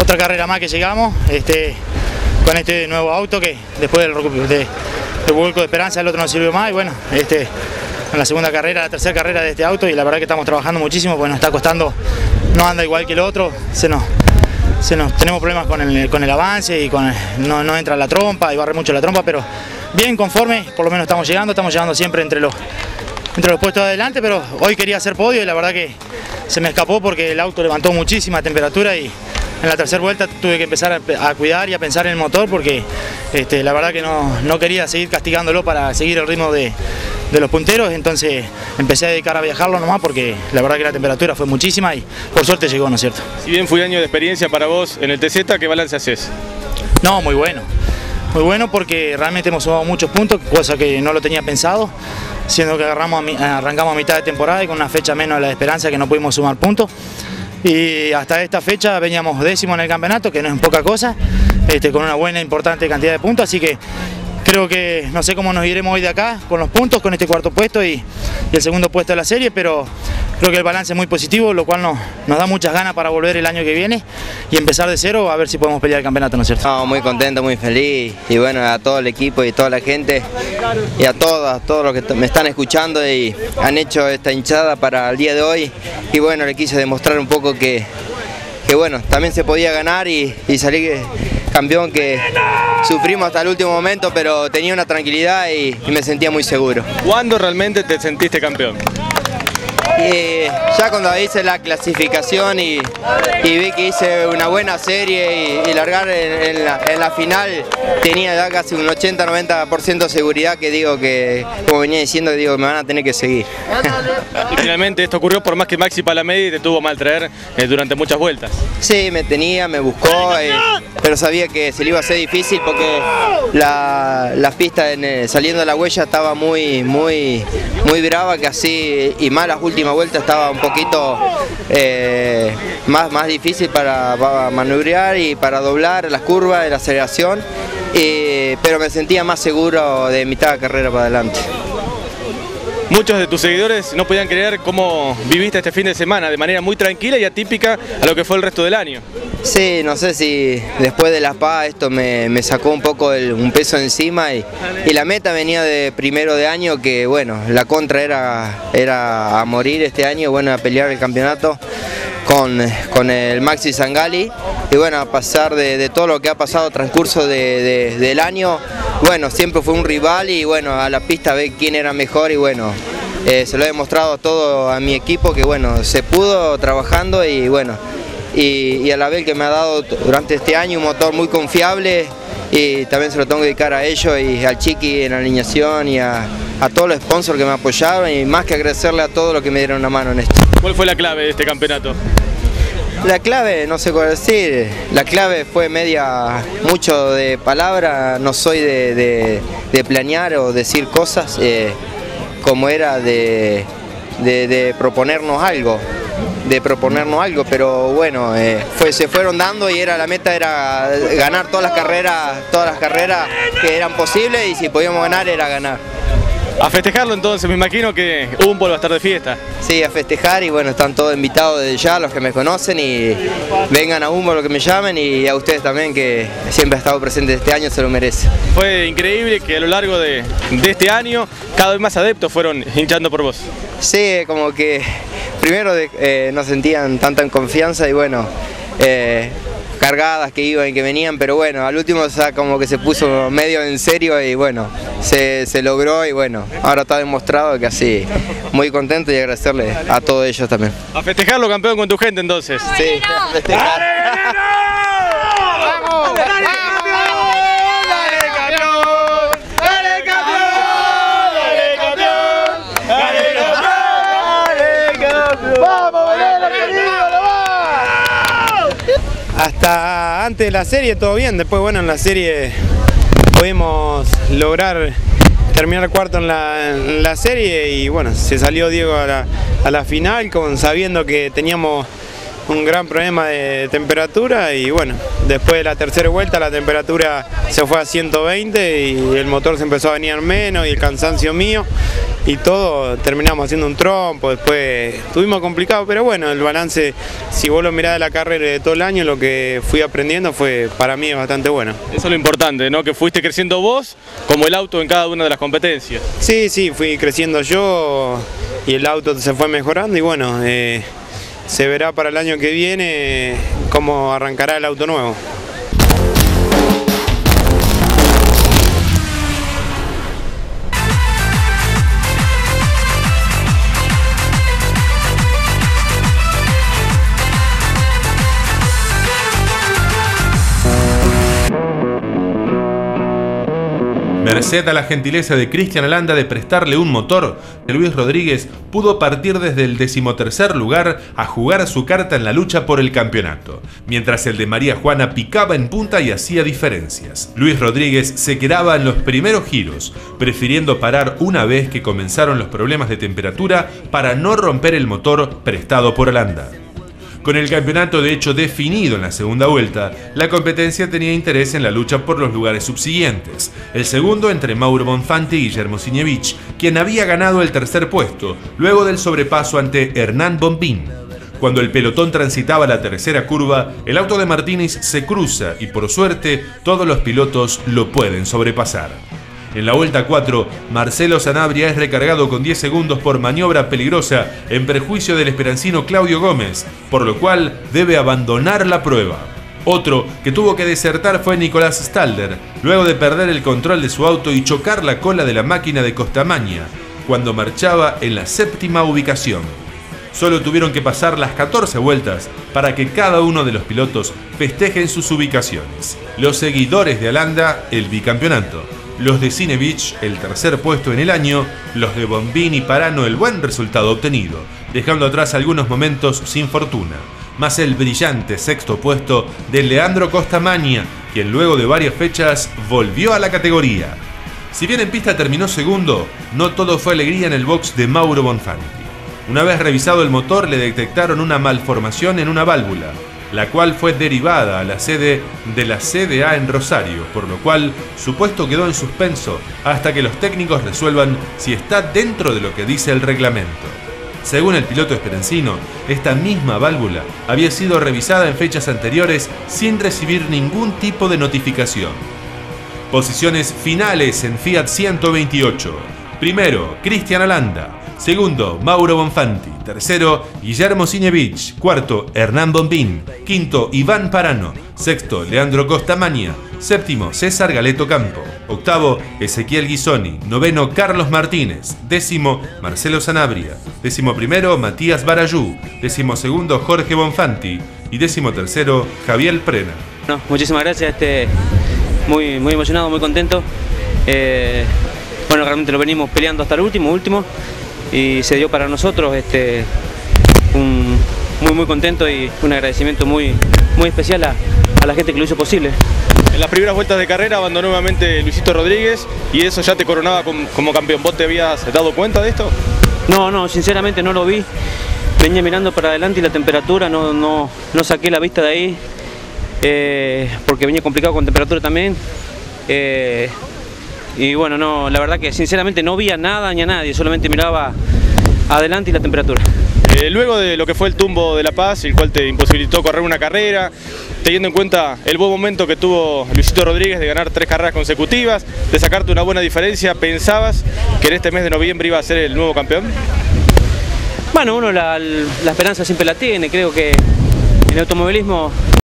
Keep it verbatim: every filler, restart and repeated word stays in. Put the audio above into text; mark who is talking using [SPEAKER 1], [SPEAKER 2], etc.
[SPEAKER 1] otra carrera más que llegamos, este, con este nuevo auto que después del, de, del vuelco de Esperanza el otro no sirvió más y bueno, este, en la segunda carrera, la tercera carrera de este auto y la verdad que estamos trabajando muchísimo porque nos está costando, no anda igual que el otro, se nos, se nos, tenemos problemas con el, con el avance y con el, no, no entra la trompa y barre mucho la trompa, pero bien conforme, por lo menos estamos llegando, estamos llegando siempre entre los, entre los puestos de adelante, pero hoy quería hacer podio y la verdad que se me escapó porque el auto levantó muchísima temperatura y en la tercera vuelta tuve que empezar a, a cuidar y a pensar en el motor porque este, la verdad que no, no quería seguir castigándolo para seguir el ritmo de, de los punteros, entonces empecé a dedicar a viajarlo nomás porque la verdad que la temperatura fue muchísima y por suerte llegó, ¿no es cierto?
[SPEAKER 2] Si bien fue año de experiencia para vos en el T Z, ¿qué balance haces?
[SPEAKER 1] No, muy bueno, muy bueno porque realmente hemos sumado muchos puntos, cosa que no lo tenía pensado, siendo que agarramos a, arrancamos a mitad de temporada y con una fecha menos de la Esperanza que no pudimos sumar puntos. Y hasta esta fecha veníamos décimo en el campeonato, que no es poca cosa, este, con una buena importante cantidad de puntos, así que creo que no sé cómo nos iremos hoy de acá con los puntos, con este cuarto puesto y, y el segundo puesto de la serie, pero creo que el balance es muy positivo, lo cual nos, nos da muchas ganas para volver el año que viene y empezar de cero a ver si podemos pelear el campeonato, ¿no es cierto?
[SPEAKER 3] No, muy contento, muy feliz y bueno, a todo el equipo y toda la gente y a todos, a todos los que me están escuchando y han hecho esta hinchada para el día de hoy y bueno, le quise demostrar un poco que, que bueno, también se podía ganar y, y salir campeón, que sufrimos hasta el último momento, pero tenía una tranquilidad y, y me sentía muy seguro.
[SPEAKER 2] ¿Cuándo realmente te sentiste campeón?
[SPEAKER 3] Y ya cuando hice la clasificación y, y vi que hice una buena serie y, y largar en, en, la, en la final, tenía ya casi un ochenta noventa por ciento de seguridad que digo que, como venía diciendo, digo me van a tener que seguir.
[SPEAKER 2] Y finalmente esto ocurrió por más que Maxi Palamedi te tuvo mal traer eh, durante muchas vueltas.
[SPEAKER 3] Sí, me tenía, me buscó, eh, pero sabía que se le iba a hacer difícil porque la, la pista en, eh, saliendo de la huella estaba muy, muy, muy brava, que así, y más las últimas vuelta estaba un poquito eh, más, más difícil para, para maniobrar y para doblar las curvas de la aceleración, eh, pero me sentía más seguro de mitad de carrera para adelante.
[SPEAKER 2] Muchos de tus seguidores no podían creer cómo viviste este fin de semana de manera muy tranquila y atípica a lo que fue el resto del año.
[SPEAKER 3] Sí, no sé si después de La Paz esto me, me sacó un poco el, un peso encima y, y la meta venía de primero de año, que bueno, la contra era, era a morir este año, bueno, a pelear el campeonato con, con el Maxi Zangali y bueno, a pasar de, de todo lo que ha pasado transcurso de, de, del año, bueno, siempre fue un rival y bueno, a la pista ver quién era mejor y bueno, eh, se lo he demostrado todo a mi equipo que bueno, se pudo trabajando y bueno, y, y a la vez que me ha dado durante este año un motor muy confiable y también se lo tengo que dedicar a ellos y al Chiqui en la alineación y a, a todos los sponsors que me apoyaron y más que agradecerle a todos los que me dieron una mano en esto.
[SPEAKER 2] ¿Cuál fue la clave de este campeonato?
[SPEAKER 3] La clave, no sé cuál decir, la clave fue media, mucho de palabra, no soy de, de, de planear o decir cosas, eh, como era de, de, de proponernos algo, de proponernos algo, pero bueno, eh, fue, se fueron dando y era la meta era ganar todas las carreras, todas las carreras que eran posibles y si podíamos ganar era ganar.
[SPEAKER 2] A festejarlo entonces, me imagino que Humboldt va a estar de fiesta.
[SPEAKER 3] Sí, a festejar y bueno, están todos invitados desde ya, los que me conocen y vengan a Humboldt los que me llamen y a ustedes también que siempre han estado presentes este año, se lo merece.
[SPEAKER 2] Fue increíble que a lo largo de, de este año cada vez más adeptos fueron hinchando por vos.
[SPEAKER 3] Sí, como que primero de, eh, no sentían tanta confianza y bueno, eh, cargadas que iban y que venían, pero bueno, al último ya como que se puso medio en serio y bueno, se, se logró y bueno, ahora está demostrado que así, muy contento y agradecerle a todos ellos también.
[SPEAKER 2] A festejarlo campeón con tu gente entonces.
[SPEAKER 3] Sí, a festejar.
[SPEAKER 2] ¡Vamos! ¡Dale, campeón! ¡Dale, campeón! ¡Dale, campeón! ¡Dale, campeón! ¡Dale, campeón! ¡Dale, campeón! ¡Vamos, Valera, querido!
[SPEAKER 4] Hasta antes de la serie todo bien, después bueno, en la serie pudimos lograr terminar cuarto en la, en la serie y bueno, se salió Diego a la, a la final con, sabiendo que teníamos un gran problema de temperatura y bueno, después de la tercera vuelta la temperatura se fue a ciento veinte y el motor se empezó a venir menos y el cansancio mío y todo, terminamos haciendo un trompo, después estuvimos complicados, pero bueno, el balance, si vos lo mirás de la carrera de todo el año, lo que fui aprendiendo fue, para mí, bastante bueno.
[SPEAKER 2] Eso es lo importante, ¿no? Que fuiste creciendo vos como el auto en cada una de las competencias.
[SPEAKER 4] Sí, sí, fui creciendo yo y el auto se fue mejorando y bueno, eh, se verá para el año que viene cómo arrancará el auto nuevo.
[SPEAKER 5] Merced a la gentileza de Cristian Alanda de prestarle un motor, Luis Rodríguez pudo partir desde el decimotercer lugar a jugar su carta en la lucha por el campeonato, mientras el de María Juana picaba en punta y hacía diferencias. Luis Rodríguez se quedaba en los primeros giros, prefiriendo parar una vez que comenzaron los problemas de temperatura para no romper el motor prestado por Alanda. Con el campeonato de hecho definido en la segunda vuelta, la competencia tenía interés en la lucha por los lugares subsiguientes. El segundo entre Mauro Bonfanti y Guillermo Siñevich, quien había ganado el tercer puesto, luego del sobrepaso ante Hernán Bombín. Cuando el pelotón transitaba la tercera curva, el auto de Martínez se cruza y por suerte todos los pilotos lo pueden sobrepasar. En la vuelta cuatro, Marcelo Sanabria es recargado con diez segundos por maniobra peligrosa en perjuicio del esperancino Claudio Gómez, por lo cual debe abandonar la prueba. Otro que tuvo que desertar fue Nicolás Stalder, luego de perder el control de su auto y chocar la cola de la máquina de Costamagna, cuando marchaba en la séptima ubicación. Solo tuvieron que pasar las catorce vueltas para que cada uno de los pilotos festejen sus ubicaciones. Los seguidores de Alanda, el bicampeonato. Los de Siñevich, el tercer puesto en el año, los de Bombín y Parano, el buen resultado obtenido, dejando atrás algunos momentos sin fortuna, más el brillante sexto puesto de Leandro Costamagna, quien luego de varias fechas volvió a la categoría. Si bien en pista terminó segundo, no todo fue alegría en el box de Mauro Bonfanti. Una vez revisado el motor, le detectaron una malformación en una válvula, la cual fue derivada a la sede de la C D A en Rosario, por lo cual su puesto quedó en suspenso hasta que los técnicos resuelvan si está dentro de lo que dice el reglamento. Según el piloto esperancino, esta misma válvula había sido revisada en fechas anteriores sin recibir ningún tipo de notificación. Posiciones finales en Fiat ciento veintiocho. Primero, Cristian Alanda. Segundo, Mauro Bonfanti. Tercero, Guillermo Siñevich. Cuarto, Hernán Bombín. Quinto, Iván Parano. Sexto, Leandro Costamagna. Séptimo, César Galeto Campo. Octavo, Ezequiel Ghisoni. Noveno, Carlos Martínez. Décimo, Marcelo Sanabria. Décimo primero, Matías Barayú. Décimo segundo, Jorge Bonfanti. Y décimo tercero, Javier Prena.
[SPEAKER 6] No, muchísimas gracias, este, muy, muy emocionado, muy contento. Eh, bueno, realmente lo venimos peleando hasta el último, último. Y se dio para nosotros, este, un, muy muy contento y un agradecimiento muy, muy especial a, a la gente que lo hizo posible.
[SPEAKER 2] En las primeras vueltas de carrera abandonó nuevamente Luisito Rodríguez y eso ya te coronaba como, como campeón. ¿Vos te habías dado cuenta de esto?
[SPEAKER 6] No, no, sinceramente no lo vi. Venía mirando para adelante y la temperatura, no, no, no saqué la vista de ahí, eh, porque venía complicado con temperatura también. Eh, Y bueno, no, la verdad que sinceramente no vi a nada ni a nadie, solamente miraba adelante y la temperatura.
[SPEAKER 2] Eh, luego de lo que fue el tumbo de La Paz, el cual te imposibilitó correr una carrera, teniendo en cuenta el buen momento que tuvo Luisito Rodríguez de ganar tres carreras consecutivas, de sacarte una buena diferencia, ¿pensabas que en este mes de noviembre iba a ser el nuevo campeón?
[SPEAKER 6] Bueno, uno la, la esperanza siempre la tiene, creo que en el automovilismo